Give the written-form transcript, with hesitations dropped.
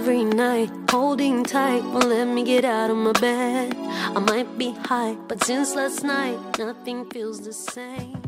every night, holding tight, won't let me get out of my bed. I might be high, but since last night, nothing feels the same.